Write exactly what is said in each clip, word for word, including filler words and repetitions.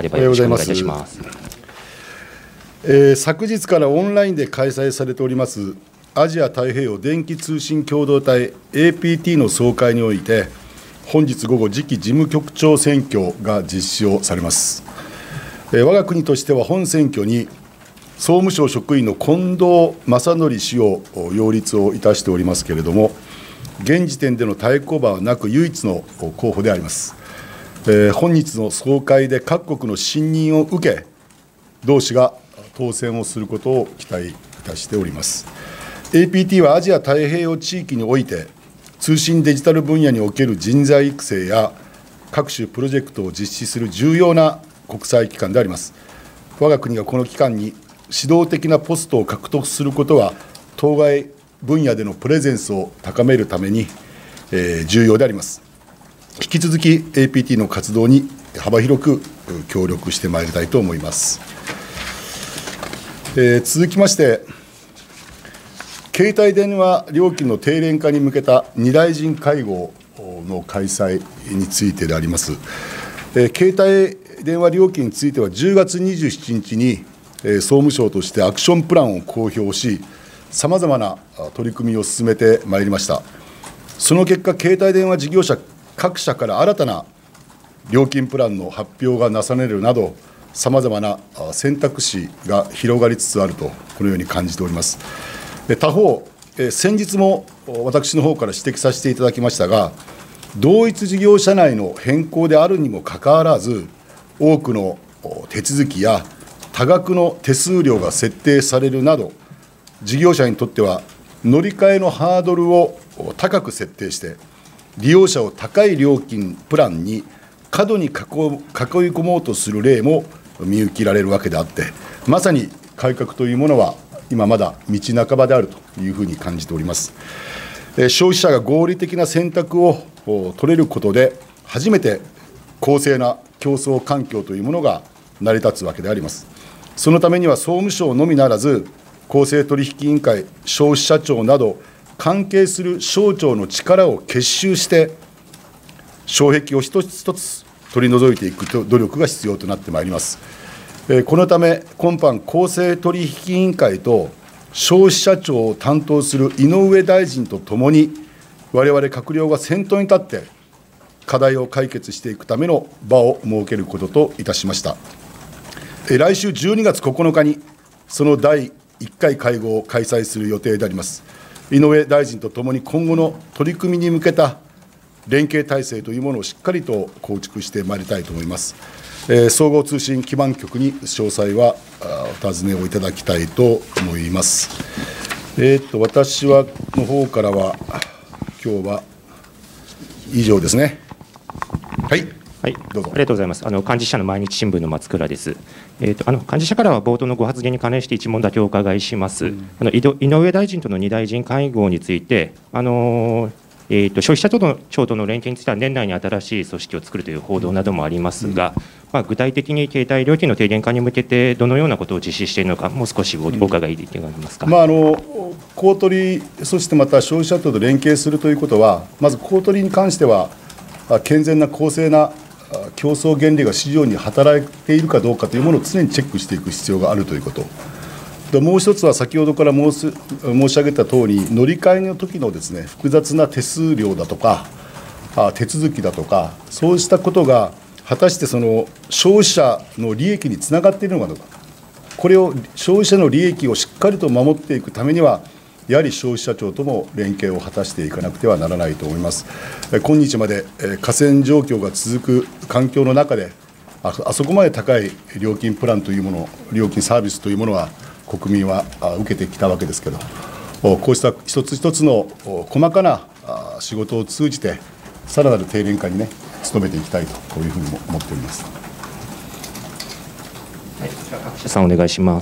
ればよろしくお願いいたします。 えー、昨日からオンラインで開催されておりますアジア太平洋電気通信共同体 エーピーティー の総会において、本日午後、次期事務局長選挙が実施をされます。えー、我が国としては本選挙に総務省職員の近藤正則氏を擁立をいたしておりますけれども、現時点での対抗馬はなく唯一の候補であります。えー、本日の総会で各国の信任を受け、同氏が当選をすることを期待いたしております。エーピーティー はアジア太平洋地域において、通信デジタル分野における人材育成や各種プロジェクトを実施する重要な国際機関であります。我が国がこの機関に指導的なポストを獲得することは、当該分野でのプレゼンスを高めるために、えー、重要であります。引き続き エーピーティー の活動に幅広く協力してまいりたいと思います。えー、続きまして、携帯電話料金の低廉化に向けたに大臣会合の開催についてであります。えー、携帯電話料金については、じゅうがつにじゅうしちにちに、えー、総務省としてアクションプランを公表し、さまざまな取り組みを進めてまいりました。その結果、携帯電話事業者各社から新たな料金プランの発表がなされるなど、さまざまな選択肢が広がりつつあると、このように感じております。他方、先日も私の方から指摘させていただきましたが、同一事業者内の変更であるにもかかわらず、多くの手続きや多額の手数料が設定されるなど、事業者にとっては乗り換えのハードルを高く設定して、利用者を高い料金プランに過度に囲い込もうとする例も見受けられるわけであって、まさに改革というものは今まだ道半ばであるというふうに感じております。消費者が合理的な選択を取れることで、初めて公正な競争環境というものが成り立つわけであります。そのためには総務省のみならず、公正取引委員会、消費者庁など、関係する省庁の力を結集して、障壁を一つ一つ取り除いていく努力が必要となってまいります。このため、今般、公正取引委員会と消費者庁を担当する井上大臣とともに、われわれ閣僚が先頭に立って、課題を解決していくための場を設けることといたしました。来週じゅうにがつここのかに、そのだいいっかい会合を開催する予定であります。井上大臣とともに今後の取り組みに向けた連携体制というものをしっかりと構築してまいりたいと思います。えー、総合通信基盤局に詳細はお尋ねをいただきたいと思います。えー、と私はの方からは、今日は以上ですね。はい。 はい、どうぞ。ありがとうございます。あの幹事社の毎日新聞の松倉です。えーと、あの幹事社からは冒頭のご発言に関連して一問だけお伺いします。うん、あの井上大臣とのに大臣会合について、あのーえーと、消費者庁との連携については年内に新しい組織を作るという報道などもありますが、うん、まあ、具体的に携帯料金の低減化に向けて、どのようなことを実施しているのか、もう少しお伺いできますか。 うん、まあ、あの公取、そしてまた消費者庁と連携するということは、まず公取に関しては、健全な公正な競争原理が市場に働いているかどうかというものを常にチェックしていく必要があるということ。でもう一つは、先ほどから申す申し上げたとおり、乗り換えの時のですね、複雑な手数料だとか、手続きだとか、そうしたことが果たしてその消費者の利益につながっているのかどうか、これを消費者の利益をしっかりと守っていくためには、やはり消費者庁とも連携を果たしていかなくてはならないと思います。今日まで寡占状況が続く環境の中で、あ, あそこまで高い料金プランというもの、料金サービスというものは、国民は受けてきたわけですけど、こうした一つ一つの細かな仕事を通じて、さらなる低廉化にね、努めていきたいと、こういうふうにも思っております。 はい、各社さんお願いします。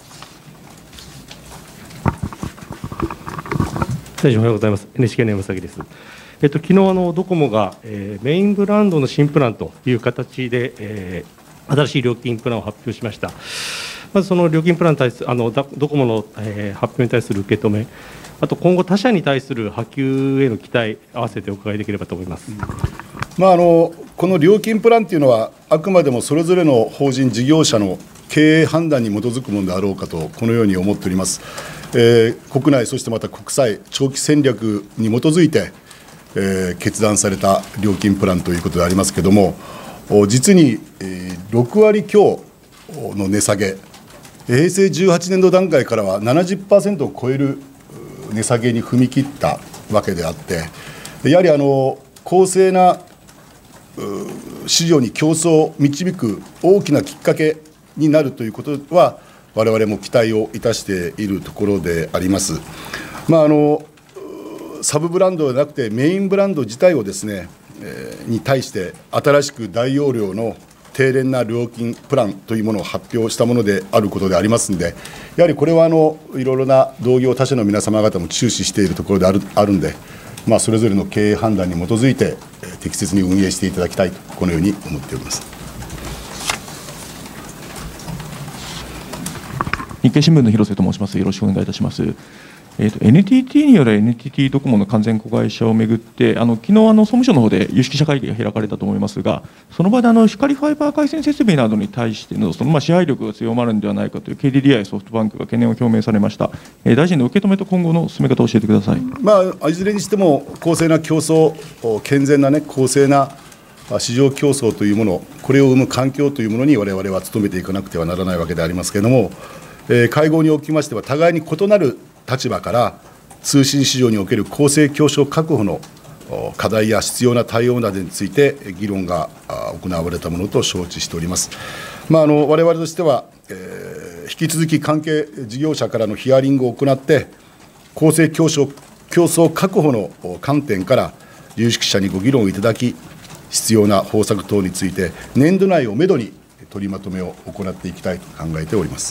大臣、おはようございます。エヌエイチケー の山崎です。えっと昨日あのドコモが、えー、メインブランドの新プランという形で、えー、新しい料金プランを発表しました。まずその料金プランに対するあのドコモの、えー、発表に対する受け止め、あと今後他社に対する波及への期待、合わせてお伺いできればと思います。 まあ、あのこの料金プランというのは、あくまでもそれぞれの法人事業者の経営判断に基づくものであろうかと、このように思っております。えー、国内、そしてまた国際、長期戦略に基づいて、えー、決断された料金プランということでありますけれども、実に、えー、ろくわり強の値下げ、へいせいじゅうはちねんど段階からは ななじゅっパーセント を超える値下げに踏み切ったわけであって、やはりあの公正な市場に競争を導く大きなきっかけになるということは、我々も期待をいたしているところであります。まあ、あのサブブランドではなくて、メインブランド自体をですね、えー、に対して、新しく大容量の低廉な料金プランというものを発表したものであることでありますので、やはりこれはあのいろいろな同業他社の皆様方も注視しているところであるあるんで、まあ、それぞれの経営判断に基づいて、えー、適切に運営していただきたいと、このように思っております。 日経新聞の広瀬と申します。よろしくお願いいたします。えー、と エヌティーティー による エヌティーティー ドコモの完全子会社をめぐって、あの昨日あの総務省の方で有識者会議が開かれたと思いますが、その場であの光ファイバー回線設備などに対してのそのまあ支配力が強まるのではないかという ケーディーディーアイ ソフトバンクが懸念を表明されました。えー、大臣の受け止めと今後の進め方を教えてください。 まあ、いずれにしても公正な競争、健全な、ね、公正な市場競争というもの、これを生む環境というものに我々は努めていかなくてはならないわけでありますけれども、えー、会合におきましては、互いに異なる立場から、通信市場における公正競争確保の課題や必要な対応などについて議論が行われたものと承知しております。まあ、あの我々としては、えー、引き続き関係事業者からのヒアリングを行って、公正競争競争確保の観点から有識者にご議論いただき、必要な方策等について、年度内をめどに取りまとめを行っていきたいと考えております。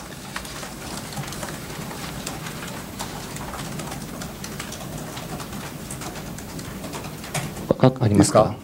ありますか。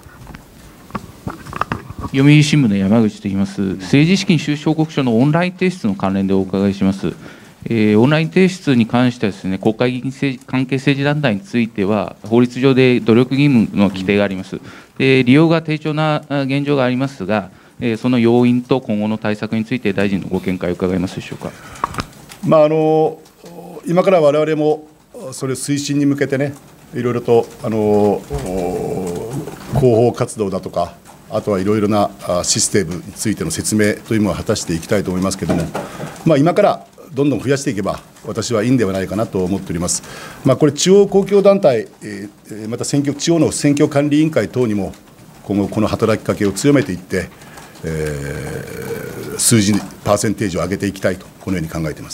読売新聞の山口と言います。政治資金収支報告書のオンライン提出の関連でお伺いします。えー、オンライン提出に関してはですね、国会議員関係政治団体については、法律上で努力義務の規定があります。で、利用が低調な現状がありますが、えー、その要因と今後の対策について、大臣のご見解を伺えますでしょうか。 まあ、あの今から我々もそれ推進に向けてね、いろいろとあの広報活動だとか、あとはいろいろなシステムについての説明というものを果たしていきたいと思いますけれども、まあ、今からどんどん増やしていけば、私はいいんではないかなと思っております。まあ、これ、地方公共団体、また選挙地方の選挙管理委員会等にも、今後、この働きかけを強めていって、えー、数字、パーセンテージを上げていきたいと、このように考えています。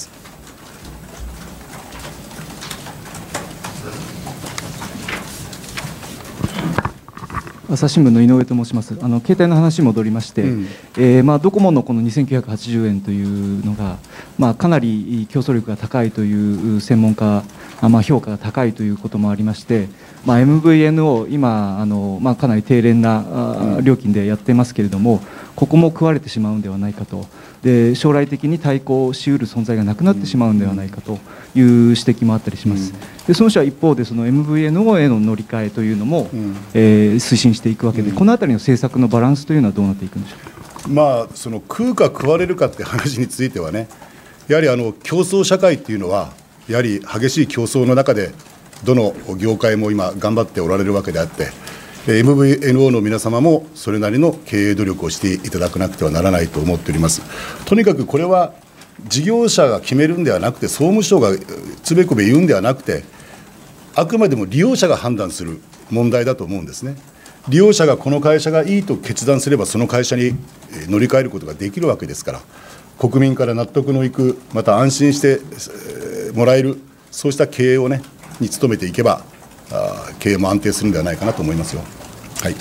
朝日新聞の井上と申します。あの携帯の話に戻りまして、うん、えーまあ、ドコモのこのにせんきゅうひゃくはちじゅうえんというのが、まあ、かなり競争力が高いという専門家、まあ、評価が高いということもありまして、まあ、エムブイエヌオー、今あの、まあ、かなり低廉な料金でやってますけれども、ここも食われてしまうんではないかと、で将来的に対抗しうる存在がなくなってしまうんではないかという指摘もあったりします。でその人は一方で、その エムブイエヌオー への乗り換えというのも、うんえー、推進していくわけで、このあたりの政策のバランスというのはどうなっていくんでしょうか。 まあ、その食うか食われるかって話についてはね、やはりあの競争社会っていうのは、やはり激しい競争の中で、どの業界も今、頑張っておられるわけであって、エムブイエヌオー の皆様もそれなりの経営努力をしていただかなくてはならないと思っております。とにかくこれは、事業者が決めるんではなくて、総務省がつべこべ言うんではなくて、あくまでも利用者が判断する問題だと思うんですね。利用者がこの会社がいいと決断すれば、その会社に乗り換えることができるわけですから、国民から納得のいく、また安心してもらえる、そうした経営をね、に努めていけば、経営も安定するんではないかなと思いますよ。はい。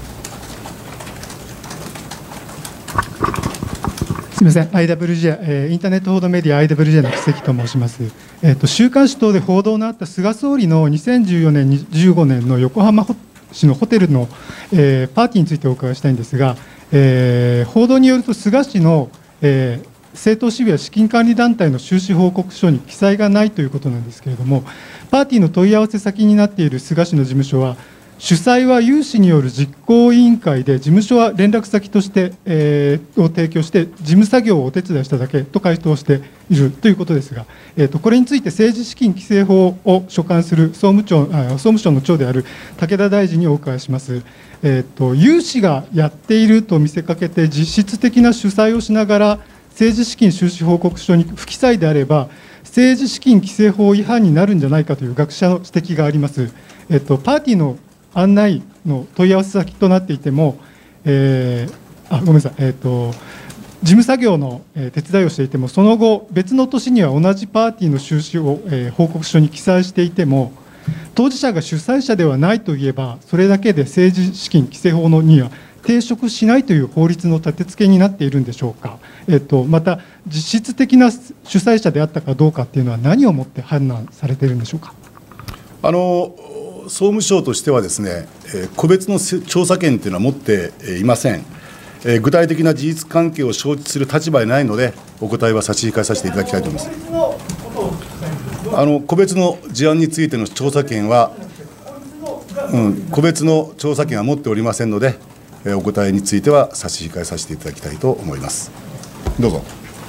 すみません、アイダブリュージェー、えー、インターネット報道メディア アイダブリュージェー の木関と申します。えー、と週刊誌等で報道のあった菅総理のにせんじゅうよねん、じゅうごねんの横浜市のホテルの、えー、パーティーについてお伺いしたいんですが、えー、報道によると菅氏の、えー、政党支部や資金管理団体の収支報告書に記載がないということなんですけれども、パーティーの問い合わせ先になっている菅氏の事務所は、 主催は有志による実行委員会で、事務所は連絡先として、えー、を提供して、事務作業をお手伝いしただけと回答しているということですが、えー、とこれについて政治資金規正法を所管する総務庁、あ総務省の長である武田大臣にお伺いします。えー、と有志がやっていると見せかけて、実質的な主催をしながら、政治資金収支報告書に不記載であれば、政治資金規正法違反になるんじゃないかという学者の指摘があります。えー、とパーティーの案内の問い合わせ先となっていても、えー、あごめんなさい、えー、と事務作業の手伝いをしていても、その後、別の年には同じパーティーの収支を、えー、報告書に記載していても、当事者が主催者ではないといえば、それだけで政治資金規正法のには抵触しないという法律の立て付けになっているんでしょうか。えー、とまた、実質的な主催者であったかどうかというのは、何をもって判断されているんでしょうか。 あの総務省としてはですね、個別の調査権というのは持っていません。具体的な事実関係を承知する立場にないので、お答えは差し控えさせていただきたいと思います。あの個別の事案についての調査権は、うん、個別の調査権は持っておりませんので、お答えについては差し控えさせていただきたいと思います。どうぞ。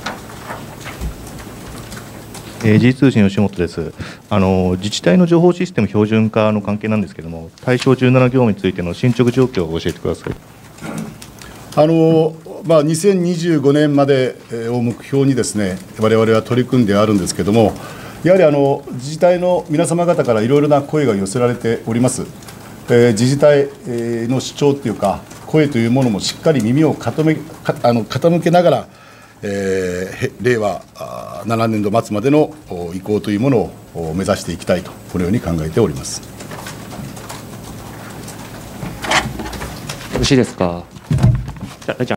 時事通信吉本です。あの自治体の情報システム標準化の関係なんですけれども、対象じゅうなな業務についての進捗状況を教えてください。 あのまあ、にせんにじゅうごねんまでを目標にですね、我々は取り組んであるんですけれども、やはりあの自治体の皆様方からいろいろな声が寄せられております。えー、自治体の主張というか、声というものもしっかり耳を傾めあの傾けながら、えー、令和ななねんど末までの移行というものを目指していきたいと、このように考えております。 よろしいですか。じゃあ